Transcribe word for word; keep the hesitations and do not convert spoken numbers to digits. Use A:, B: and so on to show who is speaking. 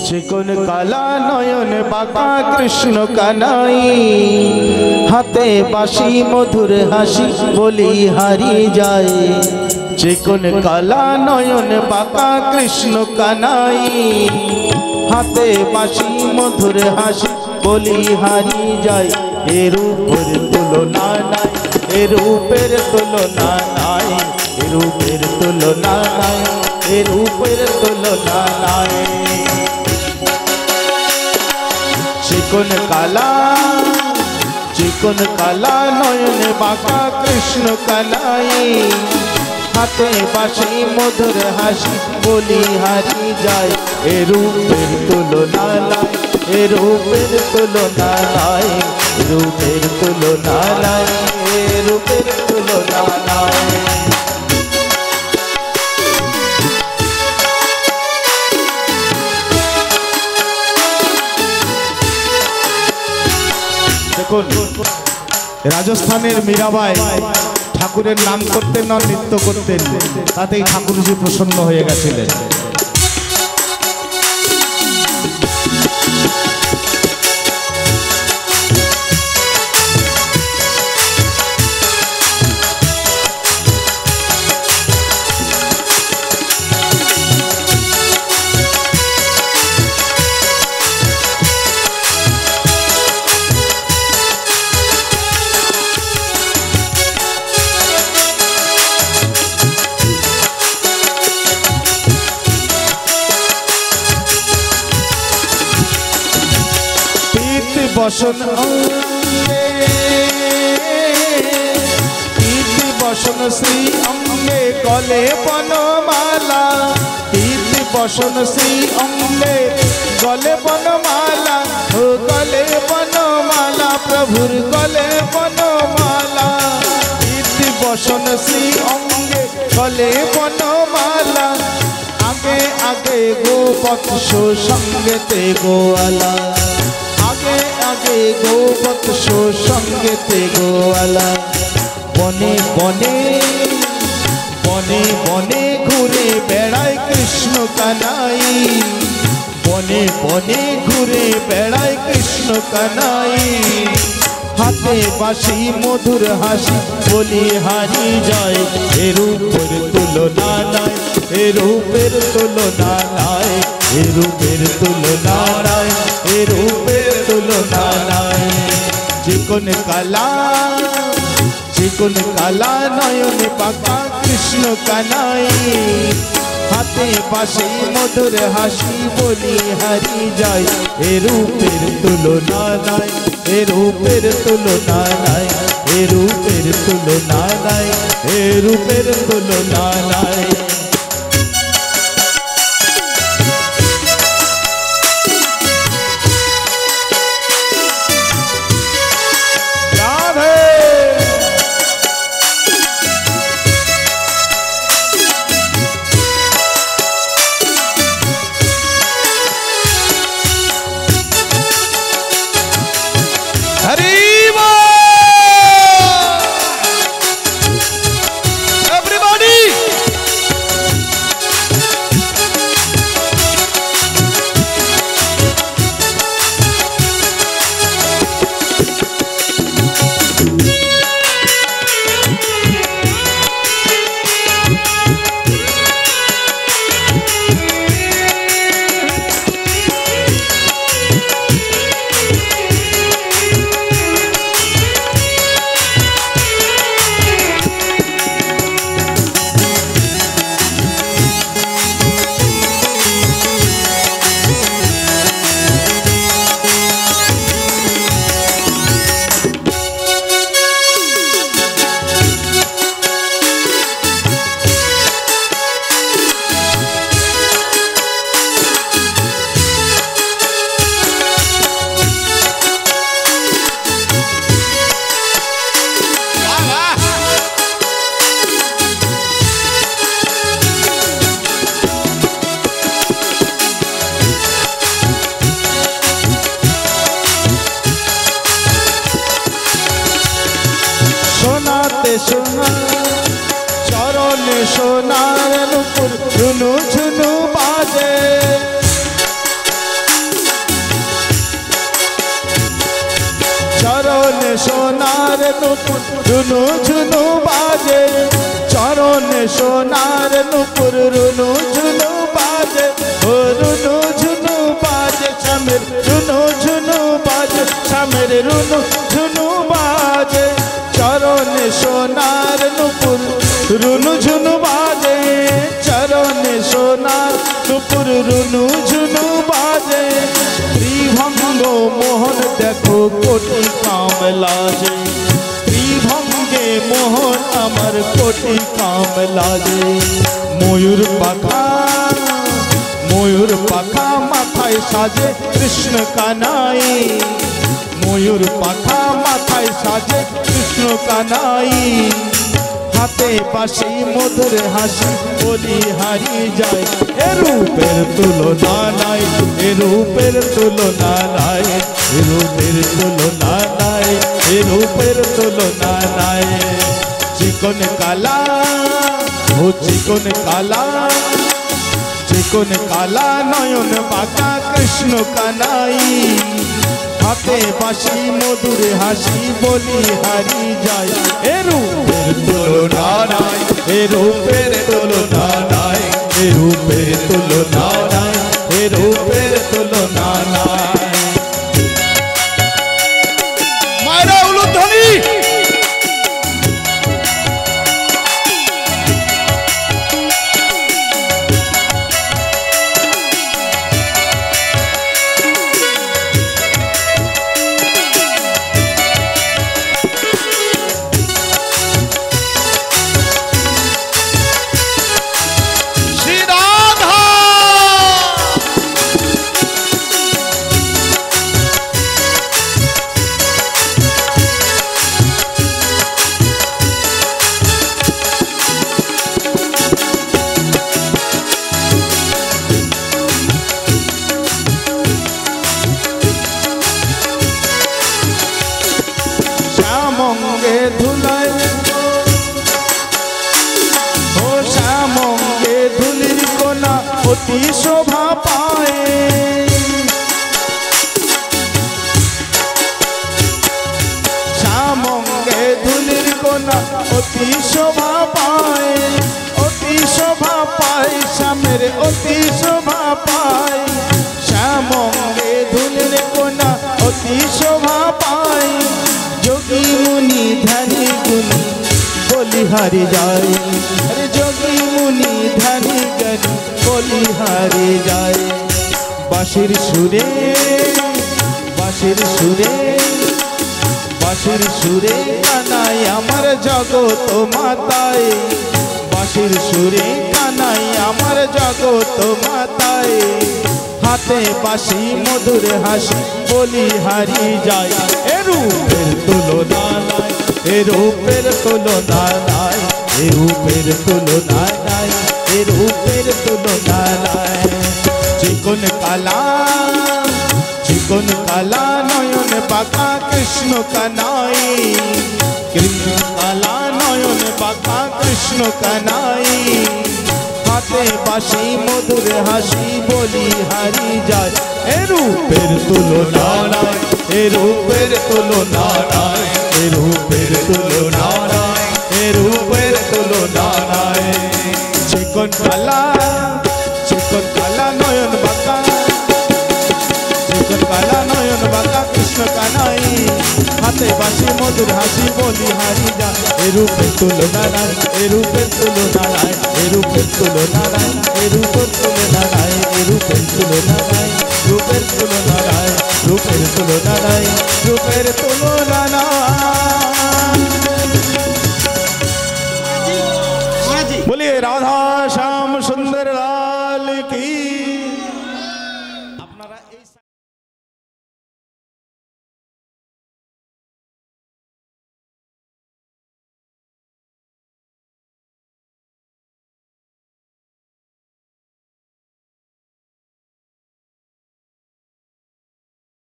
A: Chicken काला नयन बाका कृष्ण कानाई हाथे बाशी मधुर हासि बोली हारिए जाए चिकन काला नयन बाका कृष्ण कानाई हाथे बाशी मधुर हासि बोली हारिए जाए ए रूपेर तुलना नाई ए रूपेर तुलना नाई ए रूपेर तुलना नाई ए रूपेर तुलना नाई चिकन काला चिकन काला नयन बाका कृष्ण कानाई हाथे बाशी मधुर हासि बोली हारिए जाए ए रूपेर तुलना नाई ए रूपेर तुलना नाई रूपेर तुलना नाई ए रूपेर तुलना नाई राजस्थानेर मीराबाई ठाकुरेर नाम करतेन और नृत्य करतेन तातेई ठाकुरजी प्रसन्न हये गेछिलेन। बसन अंगे तीर्थ बसन श्री अंगे गले बनमाला तीर्थ बसन श्री अंगे गले बनमाला ओ गले बनमाला प्रभुर गले बनमाला तीर्थ बसन श्री अंगे गले बनमाला आगे आगे गो बत्सो संगेते गोवाला आगे आगे गो बत्सो संगेते गोवाला बने बने बने बने घुरे बेड़ाय कृष्ण कानाई बने बने घुरे बेड़ाय कृष्ण कानाई हाथे बाशी मधुर हासि बोली हारिए जाए ए रूपेर तुलना नाई ए रूपेर तुलना नाई ए रूपेर तुलना नाई ए रूपेर तुलना नाई चिकन काला चिकन काला नयन बाका कृष्ण कानाई हाथे बाशी मधुर हासि बोली हारिए जाए ए रूपेर तुलना नाई ए रूपेर तुलना नाई ए रूपेर तुलना नाई ए रूपेर तुलना नाई चरण सोनार नुपुर झुनु झुनु बाजे রুনু ঝুনু বাজে চরণে সোনার নুপুর রুনু ঝুনু বাজে ও রুনু ঝুনু বাজে শ্যামের রুনু ঝুনু বাজে শ্যামের রুনু ঝুনু বাজে চরণে সোনার নুপুর রুনু ঝুনু বাজে চরণে সোনার নুপুর রুনু ঝুনু বাজে ত্রিভঙ্গ মোহন দেখো কোটি কামলাজে ত্রিভঙ্গে মোহন আমার কোটি কামলাজে ময়ূর পাখা ময়ূর পাখা মাথায় সাজে কৃষ্ণ কানাই ময়ূর পাখা মাথায় সাজে কৃষ্ণ কানাই হাতে বাঁশি মধুর হাসি বলি হারিয়ে যায় এ রূপের তুলনা নাই এ রূপের তুলনা নাই এ রূপের তুলনা নাই এ রূপের তুলনা নাই চিকন কালা ও চিকন কালা চিকন কালা নয়ন বাঁকা কৃষ্ণ কানাই হাতে বাঁশি মধুর হাসি বলি হারি যায় এ রূপের তুলনা নাই এ রূপের তুলনা নাই এ রূপের তুলনা নাই এ রূপের তুলনা নাই মায়েরা উলুধ্বনি শ্যামঙ্গে ধুলায় ও শ্যামঙ্গে ধুলির কোনা অতি শোভা পায় শ্যামঙ্গে ধুলির কোনা অতি শোভা পায় অতি শোভা পায় শ্যামের অতি শোভা পায় শ্যামঙ্গে ধুলির কোনা অতি শোভা পায় যোগী মুনি ধ্যানী গুণী বলি হারি যায় আরে যোগী মুনি ধ্যানী জ্ঞানী বলি হারি যায় বাঁশির সুরে বাঁশির সুরে বাঁশির সুরে কানাই আমার জগৎ মাতায় বাঁশির সুরে কানাই আমার জগৎ মাতায় হাতে বাঁশি মধুর হাসি বলি হারি যায় এ রূপের তুলনা নাই এ রূপের তুলনা নাই এ রূপের তুলনা নাই এ রূপের তুলনা নাই চিকন কালা চিকন কালা নয়ন বাঁকা কৃষ্ণ কানাই কৃষ্ণ কালা নয়ন বাঁকা কৃষ্ণ কানাই হাতে বাঁশি মধুর হাসি বলি হারি যায় এ রূপের তুলনা নাই এ রূপের তুলনা নাই এ রূপের তুলনা নাই এ রূপের তুলনা নাই চিকন কালা চিকন কালা নয়ন বাঁকা চিকন কালা নয়ন বাঁকা কৃষ্ণ কানাই হাতে বাঁশি মধুর হাসি বলি হারি যায় এ রূপের তুলনা নাই এ রূপের তুলনা নাই এ রূপের তুলনা নাই এ রূপের তুলনা নাই এ রূপের তুলনা নাই রূপের তুলনা নাই রূপের তুলনা নাই রূপের তুলনা নাই